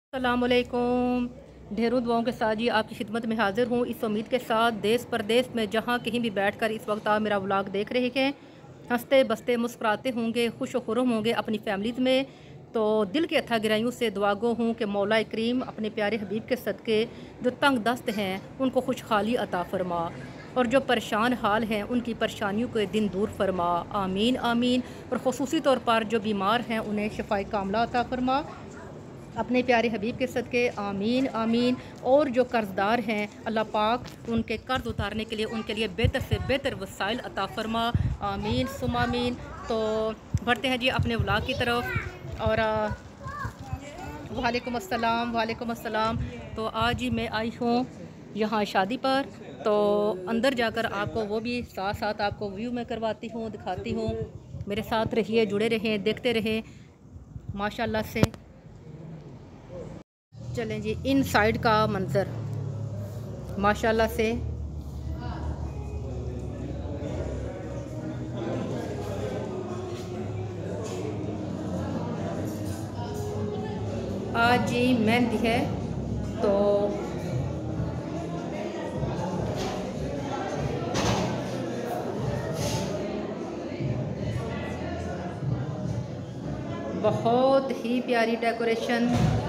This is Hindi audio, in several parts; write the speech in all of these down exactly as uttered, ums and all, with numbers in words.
अस्सलामुअलैकुम। ढेरों दुआओं के साथ जी आपकी खिदमत में हाजिर हूँ, इस उम्मीद के साथ देश परदेश में जहाँ कहीं भी बैठकर इस वक्त आप मेरा व्लॉग देख रहे हैं, हंसते बसते मुस्कुराते होंगे, खुश व खुर्रम होंगे अपनी फैमिलीज़ में। तो दिल के अथा गहराइयों से दुआ गो हूँ कि मौला करीम अपने प्यारे हबीब के सदक़े जो तंग दस्त हैं उनको खुशहाली अता फ़रमा, और जो परेशान हाल हैं उनकी परेशानियों के दिन दूर फरमा। आमीन आमीन। और ख़ुसूसी तौर पर जो बीमार हैं उन्हें शफ़ाए कामला अता फ़रमा अपने प्यारे हबीब के सदक़े। आमीन आमीन। और जो कर्ज़दार हैं अल्लाह पाक उनके कर्ज़ उतारने के लिए उनके लिए बेहतर से बेहतर वसाइल अता फ़रमा। आमीन सुम आमीन। तो बढ़ते हैं जी अपने व्लॉग की तरफ। और वालेकुम अस्सलाम वालेकुम अस्सलाम। तो आज ही मैं आई हूँ यहाँ शादी पर, तो अंदर जाकर आपको वो भी साथ साथ आपको व्यू में करवाती हूँ, दिखाती हूँ। मेरे साथ रहिए, जुड़े रहें, देखते रहें माशाल्लाह से। चलें जी, इन साइड का मंज़र माशाल्लाह से आज जी मेहंदी है। तो बहुत ही प्यारी डेकोरेशन।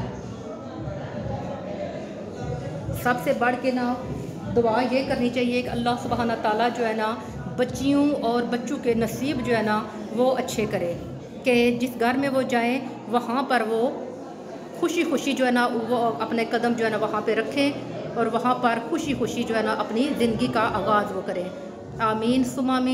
सबसे बढ़ के ना दुआ ये करनी चाहिए कि अल्लाह सुब्हाना ताला जो है ना बच्चियों और बच्चों के नसीब जो है ना वो अच्छे करे, कि जिस घर में वो जाएं वहाँ पर वो खुशी खुशी जो है ना वो अपने कदम जो है ना वहाँ पे रखें, और वहाँ पर खुशी खुशी जो है ना अपनी ज़िंदगी का आगाज़ वो करें। आमीन सुम आमीन।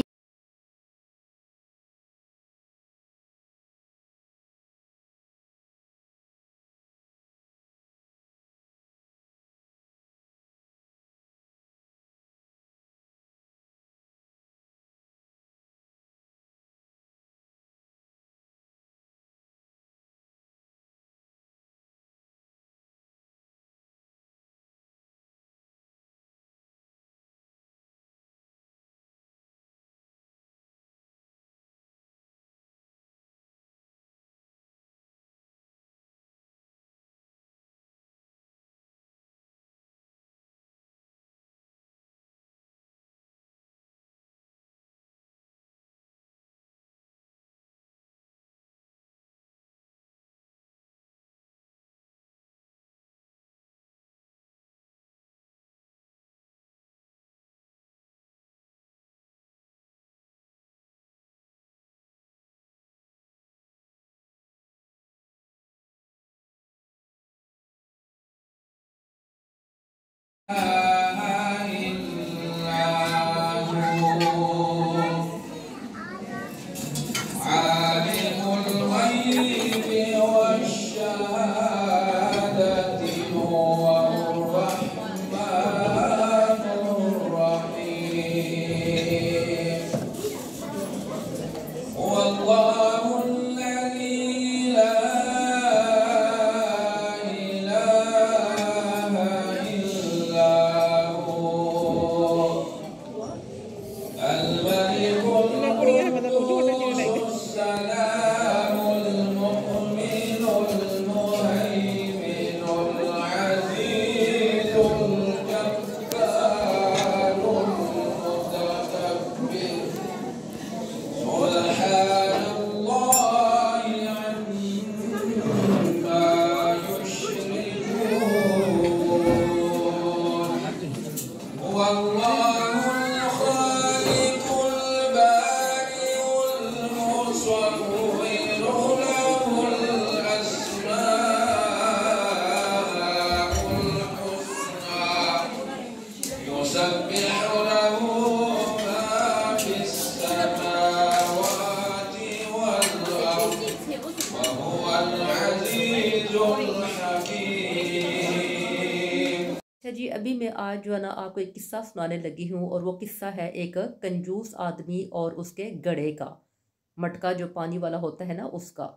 अच्छा जी, अभी मैं आज जो है ना आपको एक किस्सा सुनाने लगी हूँ, और वो किस्सा है एक कंजूस आदमी और उसके घड़े का। मटका जो पानी वाला होता है ना उसका।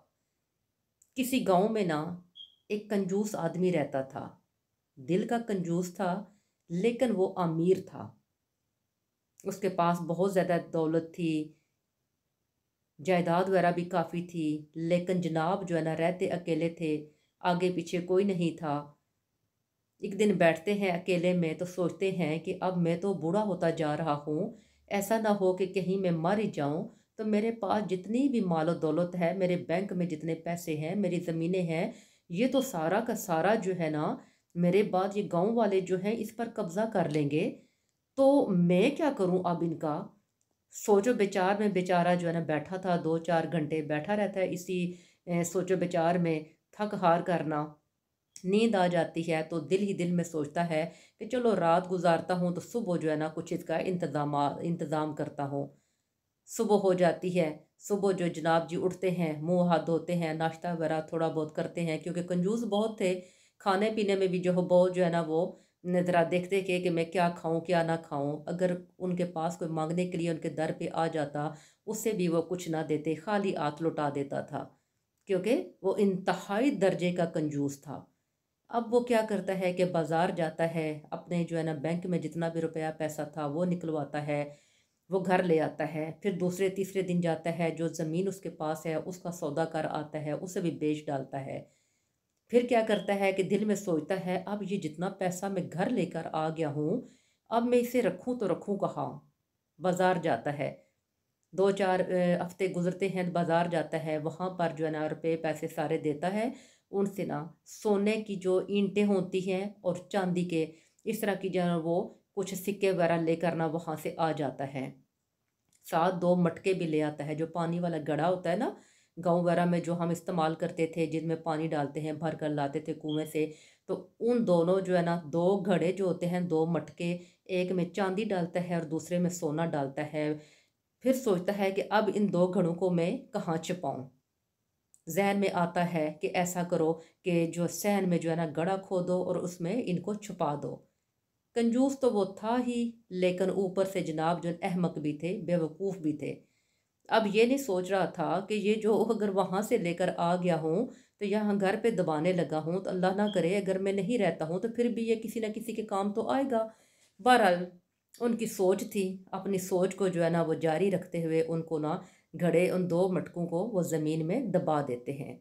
किसी गांव में ना एक कंजूस आदमी रहता था। दिल का कंजूस था, लेकिन वो अमीर था। उसके पास बहुत ज़्यादा दौलत थी, जायदाद वगैरह भी काफ़ी थी, लेकिन जनाब जो है ना रहते अकेले थे। आगे पीछे कोई नहीं था। एक दिन बैठते हैं अकेले में तो सोचते हैं कि अब मैं तो बूढ़ा होता जा रहा हूँ, ऐसा ना हो कि कहीं मैं मर ही जाऊँ। तो मेरे पास जितनी भी मालो दौलत है, मेरे बैंक में जितने पैसे हैं, मेरी ज़मीनें हैं, ये तो सारा का सारा जो है ना, मेरे बाद ये गांव वाले जो हैं इस पर कब्ज़ा कर लेंगे। तो मैं क्या करूं अब इनका? सोचो विचार में बेचारा जो है ना बैठा था, दो चार घंटे बैठा रहता है इसी अ, सोचो विचार में, थक हार करना। नींद आ जाती है तो दिल ही दिल में सोचता है कि चलो रात गुजारता हूँ तो सुबह जो है ना कुछ इसका इंतजाम इंतज़ाम करता हूँ। सुबह हो जाती है। सुबह जो जनाब जी उठते हैं, मुंह हाथ धोते हैं, नाश्ता वगैरह थोड़ा बहुत करते हैं, क्योंकि कंजूस बहुत थे। खाने पीने में भी जो है बहुत जो है ना वो ज़रा देखते कि कि मैं क्या खाऊं क्या ना खाऊं। अगर उनके पास कोई मांगने के लिए उनके दर पे आ जाता, उससे भी वो कुछ ना देते, खाली हाथ लौटा देता था, क्योंकि वो इंतहाई दर्जे का कंजूस था। अब वो क्या करता है कि बाज़ार जाता है, अपने जो है ना बैंक में जितना भी रुपया पैसा था वो निकलवाता है, वो घर ले आता है। फिर दूसरे तीसरे दिन जाता है, जो ज़मीन उसके पास है उसका सौदा कर आता है, उसे भी बेच डालता है। फिर क्या करता है कि दिल में सोचता है अब ये जितना पैसा मैं घर लेकर आ गया हूँ, अब मैं इसे रखूँ तो रखूँ कहाँ? बाज़ार जाता है। दो चार अ, हफ्ते गुजरते हैं, बाज़ार जाता है, वहाँ पर जो है ना रुपए पैसे सारे देता है। उनसे ना सोने की जो ईंटें होती हैं और चांदी के इस तरह की जो है वो कुछ सिक्के वगैरह लेकर ना वहाँ से आ जाता है। साथ दो मटके भी ले आता है, जो पानी वाला घड़ा होता है ना, गाँव वगैरह में जो हम इस्तेमाल करते थे, जिनमें पानी डालते हैं, भर कर लाते थे कुएं से। तो उन दोनों जो है ना दो घड़े जो होते हैं, दो मटके, एक में चांदी डालता है और दूसरे में सोना डालता है। फिर सोचता है कि अब इन दो घड़ों को मैं कहाँ छिपाऊं। जहन में आता है कि ऐसा करो कि जो सहन में जो है ना गड़ा खोदो और उसमें इनको छुपा दो। कंजूस तो वो था ही, लेकिन ऊपर से जनाब जो अहमक भी थे, बेवकूफ़ भी थे। अब ये नहीं सोच रहा था कि ये जो अगर वहाँ से लेकर आ गया हूँ तो यहाँ घर पे दबाने लगा हूँ, तो अल्लाह ना करे अगर मैं नहीं रहता हूँ तो फिर भी ये किसी ना किसी के काम तो आएगा। बहरहाल उनकी सोच थी, अपनी सोच को जो है ना वो जारी रखते हुए उनको ना घड़े उन दो मटकों को वो ज़मीन में दबा देते हैं।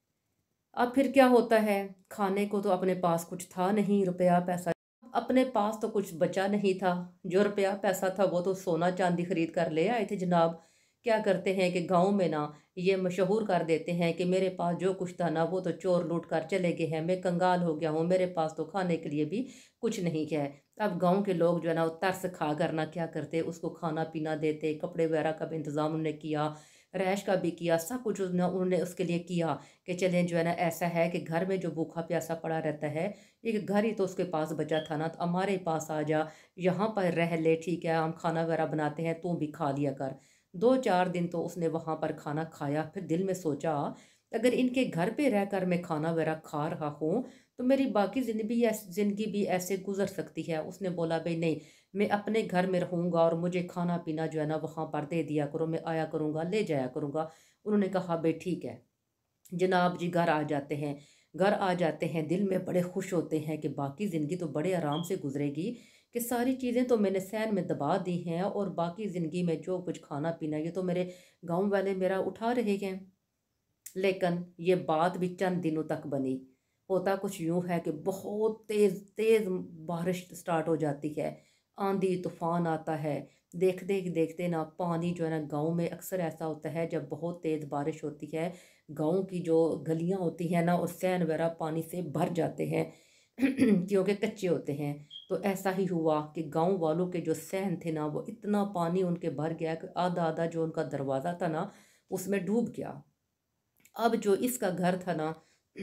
अब फिर क्या होता है, खाने को तो अपने पास कुछ था नहीं, रुपया पैसा अपने पास तो कुछ बचा नहीं था। जो रुपया पैसा था वो तो सोना चांदी खरीद कर ले आए थे जनाब। क्या करते हैं कि गांव में ना ये मशहूर कर देते हैं कि मेरे पास जो कुछ था ना वो तो चोर लूट कर चले गए हैं, मैं कंगाल हो गया हूँ, मेरे पास तो खाने के लिए भी कुछ नहीं है। अब गांव के लोग जो है ना वो तरस खा कर ना क्या करते, उसको खाना पीना देते, कपड़े वगैरह का भी इंतज़ाम उन्होंने किया, रैश का भी किया, सब कुछ उसने उन्होंने उसके लिए किया कि चलें जो है ना ऐसा है कि घर में जो भूखा प्यासा पड़ा रहता है, एक घर ही तो उसके पास बचा था ना, तो हमारे पास आ जा, यहाँ पर रह ले, ठीक है हम खाना वगैरह बनाते हैं, तू भी खा लिया कर। दो चार दिन तो उसने वहाँ पर खाना खाया। फिर दिल में सोचा अगर इनके घर पे रहकर मैं खाना वगैरह खा रहा हूँ तो मेरी बाकी जिंदगी ऐस जिंदगी भी ऐसे गुजर सकती है। उसने बोला भाई नहीं, मैं अपने घर में रहूँगा और मुझे खाना पीना जो है ना वहाँ पर दे दिया करो, मैं आया करूँगा ले जाया करूँगा। उन्होंने कहा भाई ठीक है। जनाब जी घर आ जाते हैं। घर आ जाते हैं, दिल में बड़े खुश होते हैं कि बाकी ज़िंदगी तो बड़े आराम से गुजरेगी, कि सारी चीज़ें तो मैंने सहन में दबा दी हैं और बाकी ज़िंदगी में जो कुछ खाना पीना ये तो मेरे गांव वाले मेरा उठा रहे हैं। लेकिन ये बात भी चंद दिनों तक बनी। होता कुछ यूं है कि बहुत तेज़ तेज़ बारिश स्टार्ट हो जाती है, आंधी तूफान आता है। देखते देखते ना पानी जो है ना गांव में अक्सर ऐसा होता है जब बहुत तेज़ बारिश होती है, गांव की जो गलियां होती हैं ना और सहन वगैरह पानी से भर जाते हैं क्योंकि कच्चे होते हैं। तो ऐसा ही हुआ कि गांव वालों के जो सहन थे ना वो इतना पानी उनके भर गया कि आधा आधा जो उनका दरवाज़ा था ना उसमें डूब गया। अब जो इसका घर था ना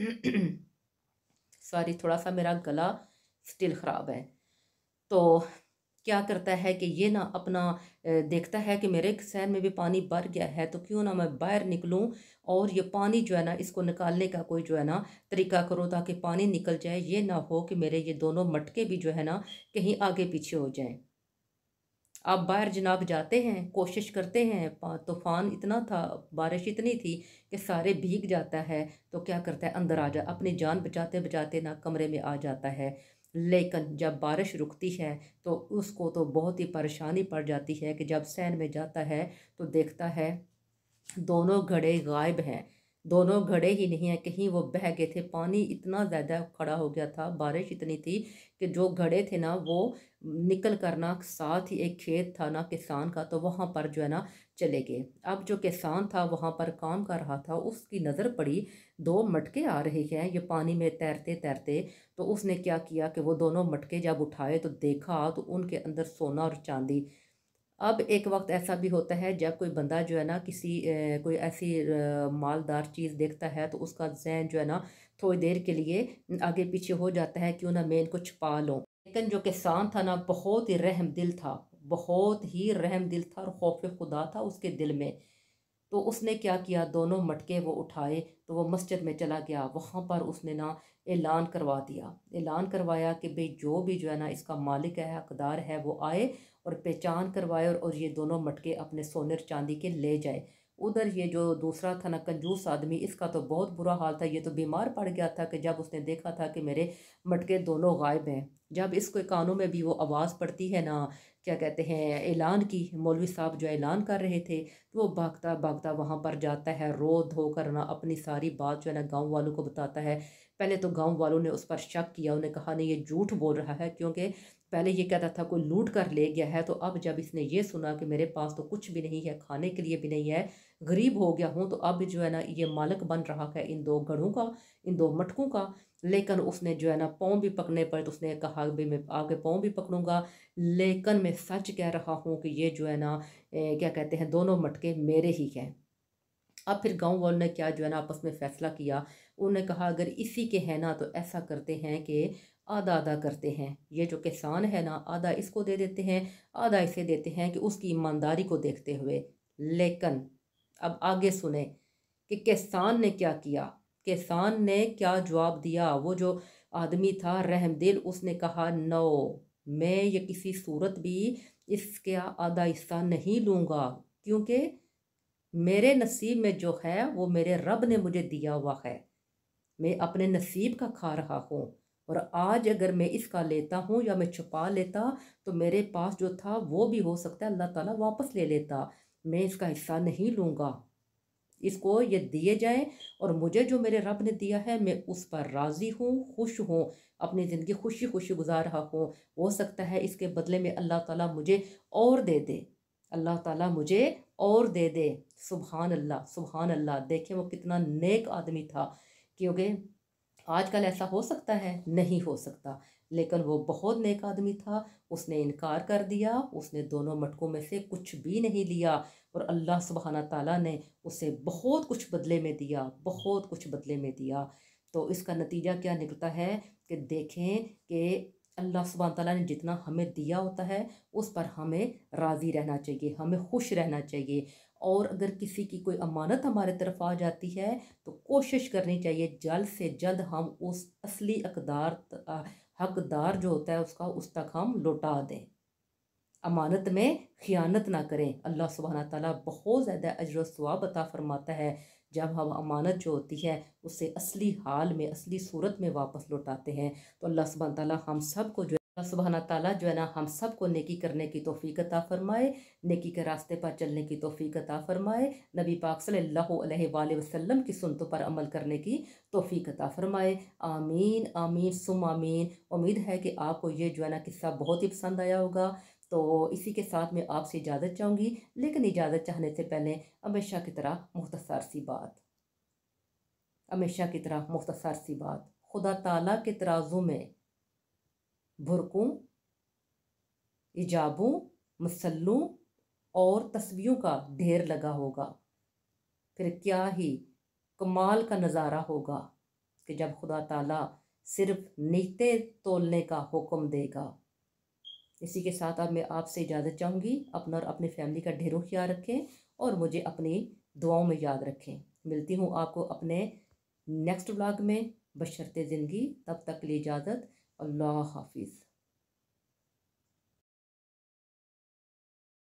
सॉरी थोड़ा सा मेरा गला स्टिल ख़राब है। तो क्या करता है कि ये ना अपना अ, देखता है कि मेरे सहन में भी पानी भर गया है, तो क्यों ना मैं बाहर निकलूं और ये पानी जो है ना इसको निकालने का कोई जो है ना तरीका करो ताकि पानी निकल जाए। ये ना हो कि मेरे ये दोनों मटके भी जो है ना कहीं आगे पीछे हो जाएं। आप बाहर जनाब जाते हैं, कोशिश करते हैं, पा- तूफान इतना था, बारिश इतनी थी कि सारे भीग जाता है। तो क्या करता है अंदर आ जा, अपनी जान बचाते बचाते ना कमरे में आ जाता है। लेकिन जब बारिश रुकती है तो उसको तो बहुत ही परेशानी पड़ जाती है कि जब सैन में जाता है तो देखता है दोनों घड़े गायब हैं। दोनों घड़े ही नहीं हैं, कहीं वो बह गए थे। पानी इतना ज़्यादा खड़ा हो गया था, बारिश इतनी थी कि जो घड़े थे ना वो निकल कर ना, साथ ही एक खेत था ना किसान का, तो वहाँ पर जो है ना चले गए। अब जो किसान था वहाँ पर काम कर रहा था, उसकी नज़र पड़ी दो मटके आ रहे हैं ये पानी में तैरते तैरते। तो उसने क्या किया कि वो दोनों मटके जब उठाए तो देखा तो उनके अंदर सोना और चांदी। अब एक वक्त ऐसा भी होता है जब कोई बंदा जो है ना किसी अ, कोई ऐसी अ, मालदार चीज़ देखता है तो उसका जहन जो है ना थोड़ी देर के लिए आगे पीछे हो जाता है, क्यों ना मैं कुछ पा लूँ। लेकिन जो किसान था ना बहुत ही रहम दिल था, बहुत ही रहम दिल था और खौफ खुदा था उसके दिल में। तो उसने क्या किया, दोनों मटके वो उठाए तो वो मस्जिद में चला गया। वहाँ पर उसने ना ऐलान करवा दिया, ऐलान करवाया कि भाई जो भी जो है ना इसका मालिक है, हकदार है, वो आए और पहचान करवाए और, और ये दोनों मटके अपने सोने और चांदी के ले जाए। उधर ये जो दूसरा था ना कंजूस आदमी, इसका तो बहुत बुरा हाल था। ये तो बीमार पड़ गया था कि जब उसने देखा था कि मेरे मटके दोनों गायब हैं। जब इसको कानों में भी वो आवाज़ पड़ती है ना, क्या कहते हैं, ऐलान की, मौलवी साहब जो ऐलान कर रहे थे, तो वो भागता भागता वहाँ पर जाता है, रो धो कर ना अपनी सारी बात जो है ना गाँव वालों को बताता है। पहले तो गाँव वालों ने उस पर शक किया, उन्हें कहा नहीं ये झूठ बोल रहा है, क्योंकि पहले ये कहता था कोई लूट कर ले गया है। तो अब जब इसने ये सुना कि मेरे पास तो कुछ भी नहीं है, खाने के लिए भी नहीं है, गरीब हो गया हूँ, तो अब जो है ना ये मालिक बन रहा है इन दो घड़ों का, इन दो मटकों का। लेकिन उसने जो है ना पाँव भी पकड़ने पड़े तो उसने कहा भाई मैं आगे पाँव भी पकड़ूंगा, लेकिन मैं सच कह रहा हूँ कि ये जो है ना ए, क्या कहते हैं, दोनों मटके मेरे ही हैं। अब फिर गांव वालों ने क्या जो है ना आपस में फैसला किया। उन्होंने कहा अगर इसी के है ना तो ऐसा करते हैं कि आधा आधा करते हैं, ये जो किसान है ना आधा इसको दे देते हैं, आधा इसे देते हैं, कि उसकी ईमानदारी को देखते हुए। लेकिन अब आगे सुने कि किसान ने क्या किया, किसान ने क्या जवाब दिया। वो जो आदमी था रहमदिल, उसने कहा नो, मैं ये किसी सूरत भी इसका आधा हिस्सा नहीं लूँगा, क्योंकि मेरे नसीब में जो है वो मेरे रब ने मुझे दिया हुआ है, मैं अपने नसीब का खा रहा हूँ। और आज अगर मैं इसका लेता हूँ या मैं छुपा लेता तो मेरे पास जो था वो भी हो सकता है अल्लाह ताला वापस ले लेता। मैं इसका हिस्सा नहीं लूँगा, इसको ये दिए जाए, और मुझे जो मेरे रब ने दिया है मैं उस पर राज़ी हूँ, खुश हूँ, अपनी ज़िंदगी खुशी खुशी गुजार रहा हूँ। हो सकता है इसके बदले में अल्लाह ताला मुझे और दे दे, अल्लाह ताला मुझे और दे दे। सुभान अल्लाह, सुभान अल्लाह। देखें वो कितना नेक आदमी था, क्योंकि आजकल ऐसा हो सकता है, नहीं हो सकता, लेकिन वो बहुत नेक आदमी था। उसने इनकार कर दिया, उसने दोनों मटकों में से कुछ भी नहीं लिया, और अल्लाह सुब्हाना ताला ने उसे बहुत कुछ बदले में दिया, बहुत कुछ बदले में दिया। तो इसका नतीजा क्या निकलता है कि देखें कि अल्लाह सुब्हाना ताला ने जितना हमें दिया होता है उस पर हमें राज़ी रहना चाहिए, हमें खुश रहना चाहिए। और अगर किसी की कोई अमानत हमारे तरफ आ जाती है तो कोशिश करनी चाहिए जल्द से जल्द हम उस असली हकदार हकदार जो होता है उसका उस तक हम लौटा दें, अमानत में खियानत ना करें। अल्लाह सुब्हाना ताला बहुत ज़्यादा अजर व सवाब अता फरमाता है जब हम अमानत जो होती है उससे असली हाल में, असली सूरत में वापस लौटाते हैं। तो अल्लाह सुब्हाना ताला हम सब को जो अल्लाह सुब्हाना ताला जो है ना हम सब को नेकी करने की तौफीक अता फरमाए, नेकी के रास्ते पर चलने की तौफीक अता फरमाए, नबी पाक सल्लल्लाहु अलैहि वसल्लम की सुन्नतों पर अमल करने की तौफीक अता फरमाए। आमीन आमीन सुम आमीन। उम्मीद है कि आपको ये जो है ना किस्सा बहुत ही पसंद आया होगा। तो इसी के साथ मैं आपसे इजाज़त चाहूँगी, लेकिन इजाज़त चाहने से पहले हमेशा की तरह मुख्तसर सी बात, हमेशा की तरह मुख्तसर सी बात, खुदा ताला के तराजू में भुरकूं, इजाबों, मसल्लों और तस्बीहों का ढेर लगा होगा। फिर क्या ही कमाल का नज़ारा होगा कि जब खुदा ताला सिर्फ नीते तोलने का हुक्म देगा। इसी के साथ अब मैं आपसे इजाज़त चाहूँगी। अपना और अपनी फैमिली का ढेरों ख्याल रखें और मुझे अपनी दुआओं में याद रखें। मिलती हूँ आपको अपने नेक्स्ट व्लॉग में बशर्ते ज़िंदगी। तब तक के लिए इजाज़त। अल्लाह हाफिज़।